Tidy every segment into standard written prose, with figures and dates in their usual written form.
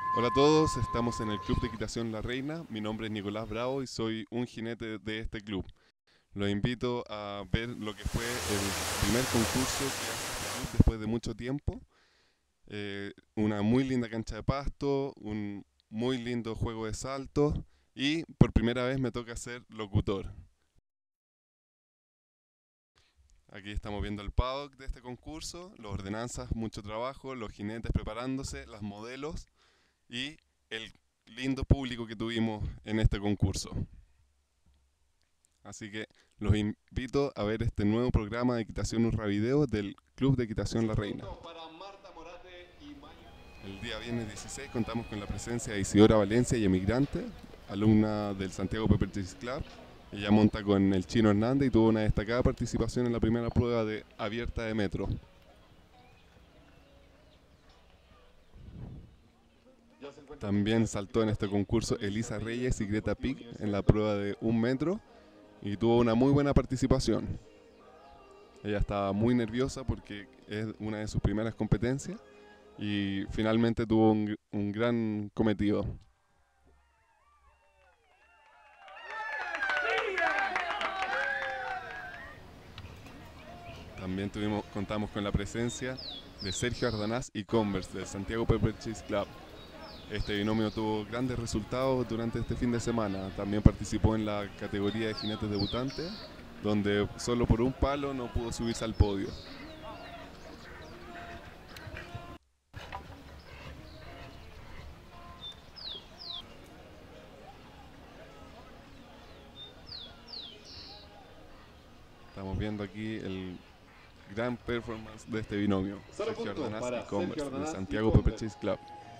Hola a todos, estamos en el Club de Equitación La Reina. Mi nombre es Nicolás Bravo y soy un jinete de este club. Los invito a ver lo que fue el primer concurso que hace este club después de mucho tiempo. Una muy linda cancha de pasto, un muy lindo juego de saltos y por primera vez me toca ser locutor. Aquí estamos viendo el paddock de este concurso, las ordenanzas, mucho trabajo, los jinetes preparándose, las modelos y el lindo público que tuvimos en este concurso. Así que los invito a ver este nuevo programa de Equitación Urra Video del Club de Equitación La Reina. El día viernes 16 contamos con la presencia de Isidora Valencia y Emigrante, alumna del Santiago Pepper Chase Club. Ella monta con el Chino Hernández y tuvo una destacada participación en la primera prueba de abierta de metro. También saltó en este concurso Elisa Reyes y Greta Pick en la prueba de 1 metro y tuvo una muy buena participación. Ella estaba muy nerviosa porque es una de sus primeras competencias y finalmente tuvo un gran cometido. También contamos con la presencia de Sergio Ardanaz y Converse del Santiago Pepper Chase Club. Este binomio tuvo grandes resultados durante este fin de semana. También participó en la categoría de jinetes debutantes, donde solo por un palo no pudo subirse al podio. Estamos viendo aquí el gran performance de este binomio, Sergio Ardanaz y Converse de Santiago Pepper Chase Club.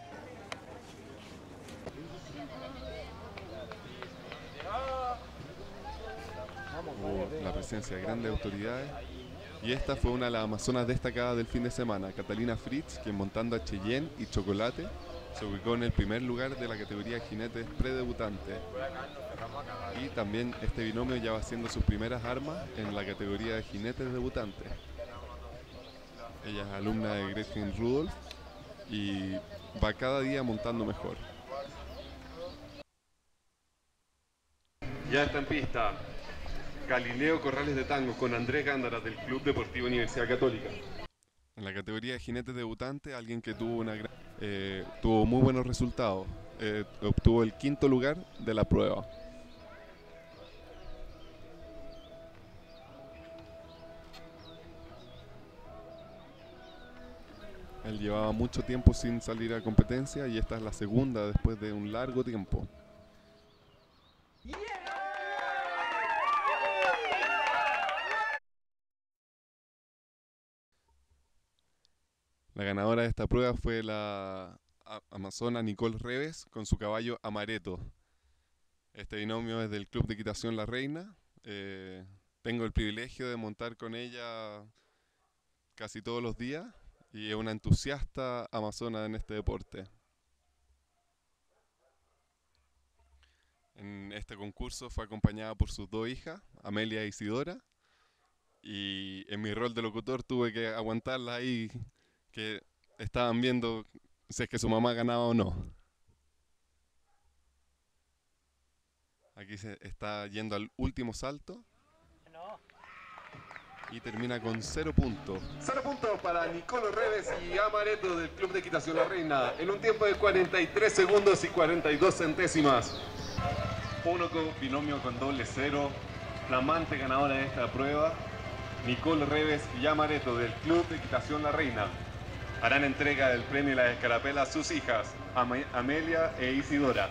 Hubo la presencia de grandes autoridades y esta fue una de las amazonas destacadas del fin de semana, Catalina Fritz, quien montando a Cheyenne y Chocolate se ubicó en el primer lugar de la categoría de jinetes predebutantes. Y también este binomio ya va haciendo sus primeras armas en la categoría de jinetes debutantes. Ella es alumna de Gretchen Rudolph y va cada día montando mejor. Ya está en pista Galileo Corrales de Tango con Andrés Gándara del Club Deportivo Universidad Católica. En la categoría de jinetes debutantes, alguien que tuvo muy buenos resultados. Obtuvo el 5.º lugar de la prueba. Él llevaba mucho tiempo sin salir a competencia y esta es la segunda después de un largo tiempo. La ganadora de esta prueba fue la amazona Nicole Reves con su caballo Amareto. Este binomio es del Club de Equitación La Reina. Tengo el privilegio de montar con ella casi todos los días y es una entusiasta amazona en este deporte. En este concurso fue acompañada por sus dos hijas, Amelia e Isidora, y en mi rol de locutor tuve que aguantarla ahí, que estaban viendo si es que su mamá ganaba o no. Aquí se está yendo al último salto y termina con 0 puntos. 0 puntos para Nicolo Reves y Amareto del Club de Equitación La Reina en un tiempo de 43 segundos y 42 centésimas. Binomio con doble cero, flamante ganadora de esta prueba, Nicole Reves y Amareto del Club de Equitación La Reina. Harán entrega del premio y la escarapela a sus hijas, Amelia e Isidora.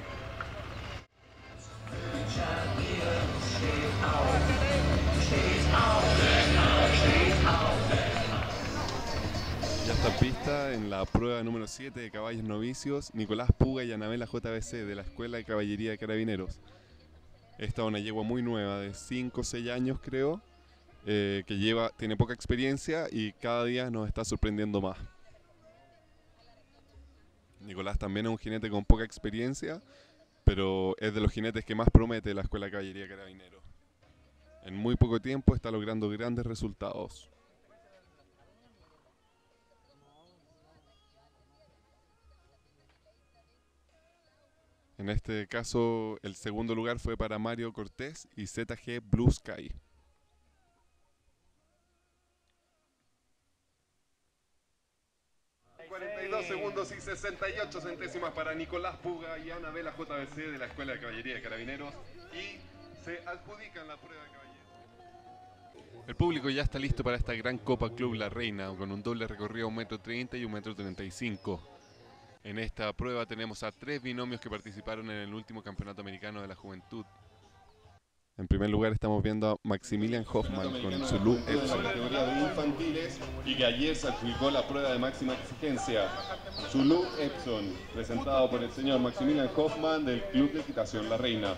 Ya está en pista en la prueba número 7 de caballos novicios, Nicolás Puga y Anabela JBC de la Escuela de Caballería de Carabineros. Esta es una yegua muy nueva, de 5 o 6 años creo, que tiene poca experiencia y cada día nos está sorprendiendo más. Nicolás también es un jinete con poca experiencia, pero es de los jinetes que más promete la Escuela de Caballería de Carabineros. En muy poco tiempo está logrando grandes resultados. En este caso, el segundo lugar fue para Mario Cortés y ZG Blue Sky. Segundos y 68 centésimas para Nicolás Puga y Anabela JBC de la Escuela de Caballería de Carabineros, y se adjudican la prueba de caballeros. El público ya está listo para esta gran Copa Club La Reina, con un doble recorrido 1,30 m y 1,35 m. En esta prueba tenemos a 3 binomios que participaron en el último Campeonato Americano de la Juventud. En primer lugar estamos viendo a Maximilian Hoffman con Zulu Epson. La categoría de infantiles, y que ayer se adjudicó la prueba de máxima exigencia. Zulu Epson, presentado por el señor Maximilian Hoffman del Club de Equitación La Reina.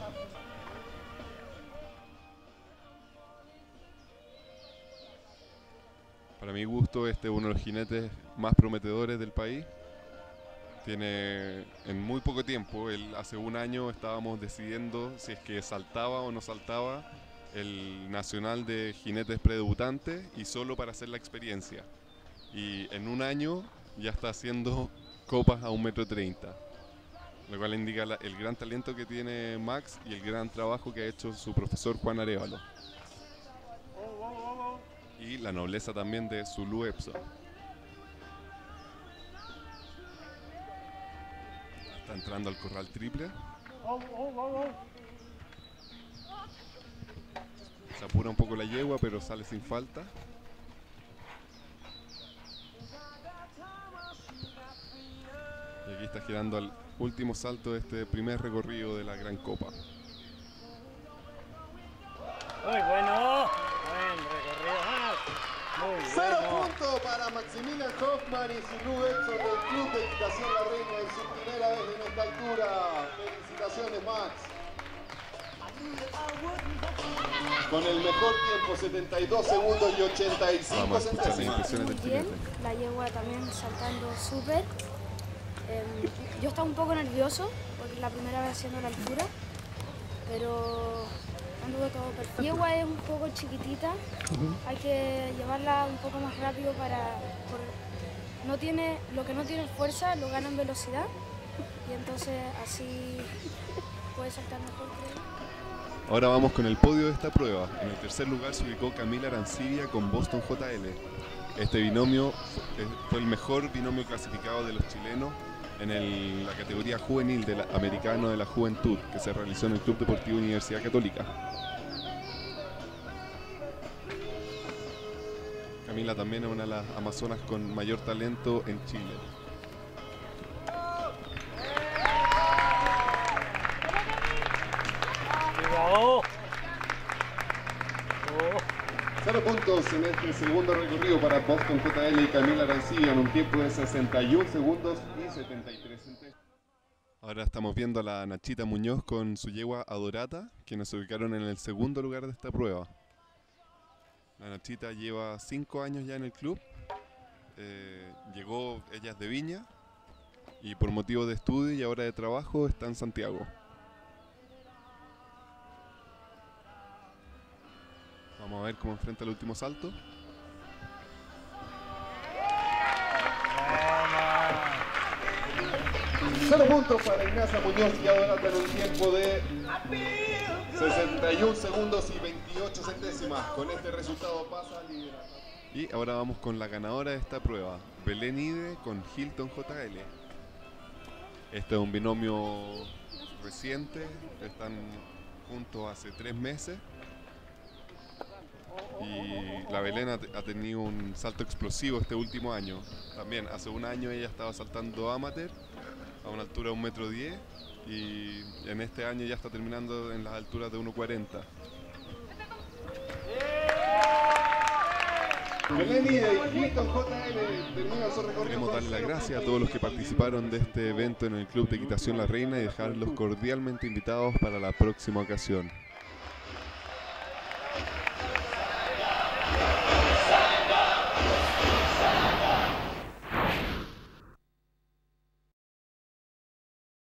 Para mi gusto, este es uno de los jinetes más prometedores del país. Tiene en muy poco tiempo, hace un año estábamos decidiendo si es que saltaba o no saltaba el nacional de jinetes predebutantes, y solo para hacer la experiencia. Y en un año ya está haciendo copas a 1,30 m, lo cual indica el gran talento que tiene Max y el gran trabajo que ha hecho su profesor Juan Arévalo. Y la nobleza también de Zulu Epson. Está entrando al corral triple. Se apura un poco la yegua, pero sale sin falta. Y aquí está girando al último salto de este primer recorrido de la Gran Copa. Muy bueno. Buen recorrido. Muy 0 bueno. puntos para Maximilian Hoffman y Zulu Epson del Club de Equitación La Reina en su primera vez en esta altura. Felicitaciones, Max. Con el mejor tiempo, 72 segundos y 85 Vamos a escuchar las centésimas. impresiones del Bien, jinete. la yegua también saltando súper. Yo estaba un poco nervioso porque es la primera vez haciendo la altura, pero anduvo todo perfecto. La yegua es un poco chiquitita, hay que llevarla un poco más rápido lo que no tiene fuerza lo gana en velocidad, y entonces así puede saltar mejor, creo. Ahora vamos con el podio de esta prueba. En el tercer lugar se ubicó Camila Arancibia con Boston JL. Este binomio fue el mejor binomio clasificado de los chilenos en la categoría juvenil del americano de la juventud, que se realizó en el Club Deportivo Universidad Católica. Camila también es una de las amazonas con mayor talento en Chile. Cuidado. 0 puntos en este segundo recorrido para Boston JL y Camila Arancibia en un tiempo de 61 segundos y 73 centésimos. Ahora estamos viendo a la Nachita Muñoz con su yegua Adorata, quienes se ubicaron en el segundo lugar de esta prueba. La Nachita lleva 5 años ya en el club. Llegó, ella es de Viña, y por motivo de estudio y ahora de trabajo está en Santiago. Vamos a ver cómo enfrenta el último salto. Solo puntos para Ignacia Muñoz y Adorata en un tiempo de 61 segundos y 28 centésimas. Con este resultado pasa a liderar. Y ahora vamos con la ganadora de esta prueba, Belén Ide con Hilton JL. Este es un binomio reciente, están juntos hace 3 meses. Y la Belén ha tenido un salto explosivo este último año. También hace un año ella estaba saltando amateur a una altura de 1,10 m, y en este año ya está terminando en las alturas de 1,40 m. Belén Ide y Hilton JL terminan su recorrido. Queremos darle las gracias a todos los que participaron de este evento en el Club de Equitación La Reina y dejarlos cordialmente invitados para la próxima ocasión.